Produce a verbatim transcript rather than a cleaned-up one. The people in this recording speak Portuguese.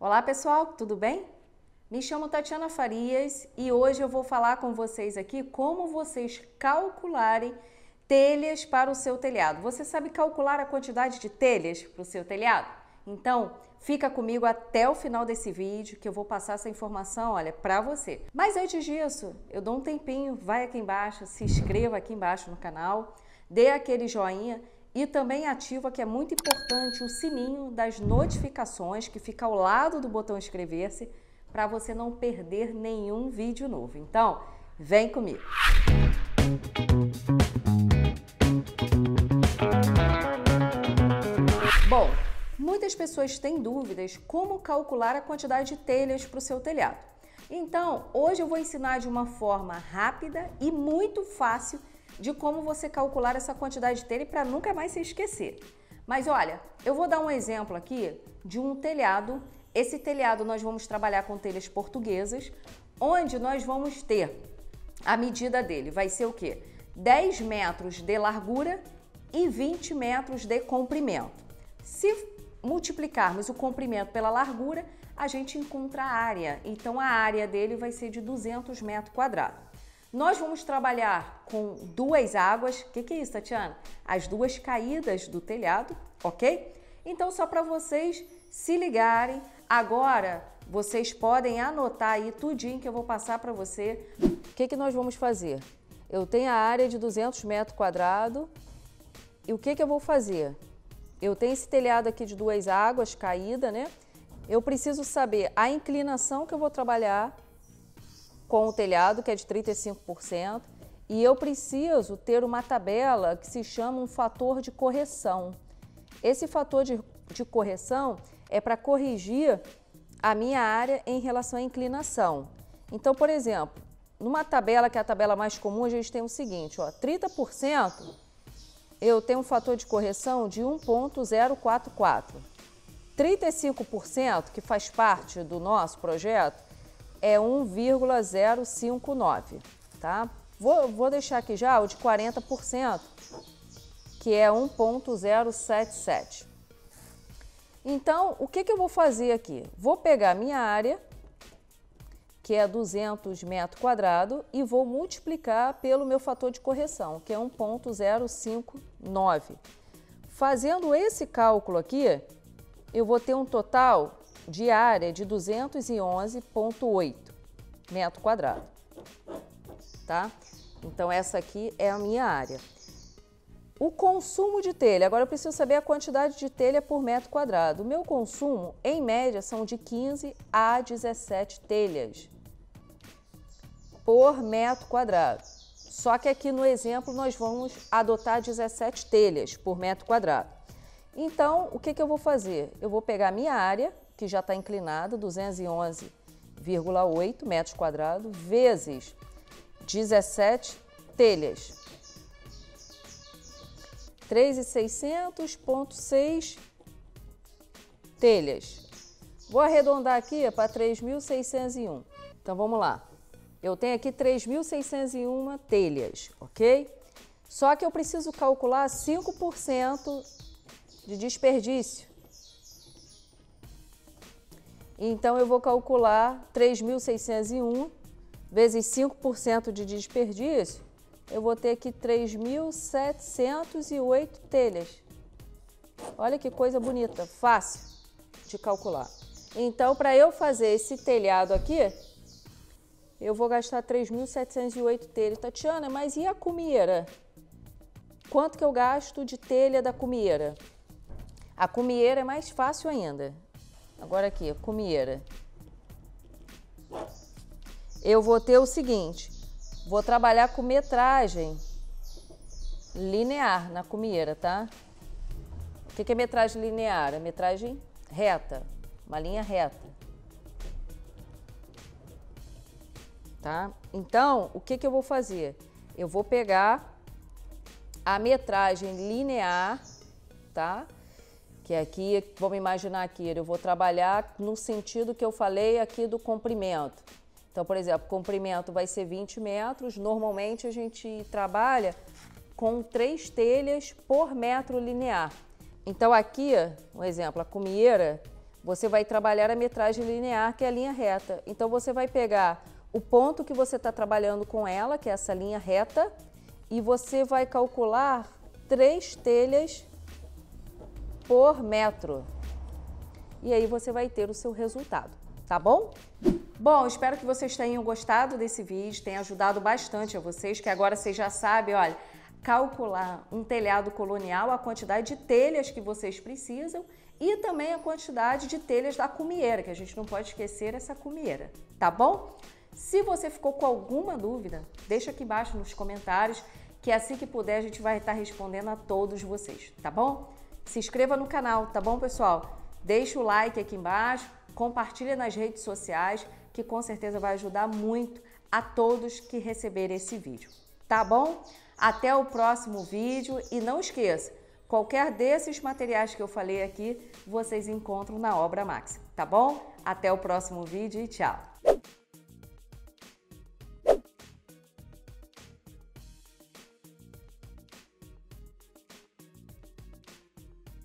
Olá pessoal, tudo bem? Me chamo Tatiana Farias e hoje eu vou falar com vocês aqui como vocês calcularem telhas para o seu telhado. Você sabe calcular a quantidade de telhas para o seu telhado? Então, fica comigo até o final desse vídeo que eu vou passar essa informação, olha, para você. Mas antes disso, eu dou um tempinho, vai aqui embaixo, se inscreva aqui embaixo no canal, dê aquele joinha e também ativa, que é muito importante, o sininho das notificações que fica ao lado do botão inscrever-se para você não perder nenhum vídeo novo. Então, vem comigo! Bom, muitas pessoas têm dúvidas como calcular a quantidade de telhas para o seu telhado. Então, hoje eu vou ensinar de uma forma rápida e muito fácil de como você calcular essa quantidade de telha para nunca mais se esquecer. Mas olha, eu vou dar um exemplo aqui de um telhado. Esse telhado nós vamos trabalhar com telhas portuguesas, onde nós vamos ter a medida dele. Vai ser o quê? dez metros de largura e vinte metros de comprimento. Se multiplicarmos o comprimento pela largura, a gente encontra a área. Então a área dele vai ser de duzentos metros quadrados. Nós vamos trabalhar com duas águas. O que, que é isso, Tatiana? As duas caídas do telhado, ok? Então, só para vocês se ligarem, agora vocês podem anotar aí tudinho que eu vou passar para você. O que, que nós vamos fazer? Eu tenho a área de duzentos metros quadrados e o que, que eu vou fazer? Eu tenho esse telhado aqui de duas águas caída, né? Eu preciso saber a inclinação que eu vou trabalhar com o telhado, que é de trinta e cinco por cento, e eu preciso ter uma tabela que se chama um fator de correção. Esse fator de, de correção é para corrigir a minha área em relação à inclinação. Então, por exemplo, numa tabela, que é a tabela mais comum, a gente tem o seguinte, ó, trinta por cento eu tenho um fator de correção de um ponto zero quatro quatro. trinta e cinco por cento, que faz parte do nosso projeto, é um vírgula zero cinco nove, tá? Vou, vou deixar aqui já o de quarenta por cento, que é um ponto zero sete sete. Então, o que, que eu vou fazer aqui? Vou pegar minha área, que é duzentos metros quadrados, e vou multiplicar pelo meu fator de correção, que é um ponto zero cinco nove. Fazendo esse cálculo aqui, eu vou ter um total de área de duzentos e onze vírgula oito metros quadrados, tá? Então, essa aqui é a minha área. O consumo de telha, agora eu preciso saber a quantidade de telha por metro quadrado. O meu consumo, em média, são de quinze a dezessete telhas por metro quadrado. Só que aqui no exemplo nós vamos adotar dezessete telhas por metro quadrado. Então, o que, que eu vou fazer? Eu vou pegar a minha área, que já está inclinada, duzentos e onze vírgula oito metros quadrados, vezes dezessete telhas. três mil e seiscentos vírgula seis telhas. Vou arredondar aqui para três mil seiscentos e um. Então, vamos lá. Eu tenho aqui três mil seiscentos e um telhas, ok? Só que eu preciso calcular cinco por cento de desperdício. Então, eu vou calcular três mil seiscentos e um vezes cinco por cento de desperdício, eu vou ter aqui três mil setecentos e oito telhas. Olha que coisa bonita, fácil de calcular. Então, para eu fazer esse telhado aqui, eu vou gastar três mil setecentos e oito telhas. Tatiana, mas e a cumieira? Quanto que eu gasto de telha da cumieira? A cumieira é mais fácil ainda. Agora aqui, a cumieira. Eu vou ter o seguinte, vou trabalhar com metragem linear na cumieira, tá? O que é metragem linear? É metragem reta, uma linha reta. Tá? Então, o que que eu vou fazer? Eu vou pegar a metragem linear, tá? Que aqui, vamos imaginar aqui, eu vou trabalhar no sentido que eu falei aqui do comprimento. Então, por exemplo, o comprimento vai ser vinte metros, normalmente a gente trabalha com três telhas por metro linear. Então, aqui, um exemplo, a cumieira você vai trabalhar a metragem linear, que é a linha reta. Então, você vai pegar o ponto que você está trabalhando com ela, que é essa linha reta, e você vai calcular três telhas por metro. E aí você vai ter o seu resultado, tá bom? Bom, espero que vocês tenham gostado desse vídeo, tenha ajudado bastante a vocês, que agora vocês já sabem, olha, calcular um telhado colonial, a quantidade de telhas que vocês precisam e também a quantidade de telhas da cumieira, que a gente não pode esquecer essa cumieira, tá bom? Se você ficou com alguma dúvida, deixa aqui embaixo nos comentários, que assim que puder a gente vai estar respondendo a todos vocês, tá bom? Se inscreva no canal, tá bom, pessoal? Deixa o like aqui embaixo, compartilha nas redes sociais, que com certeza vai ajudar muito a todos que receberem esse vídeo, tá bom? Até o próximo vídeo e não esqueça, qualquer desses materiais que eu falei aqui, vocês encontram na Obra Maxima, tá bom? Até o próximo vídeo e tchau!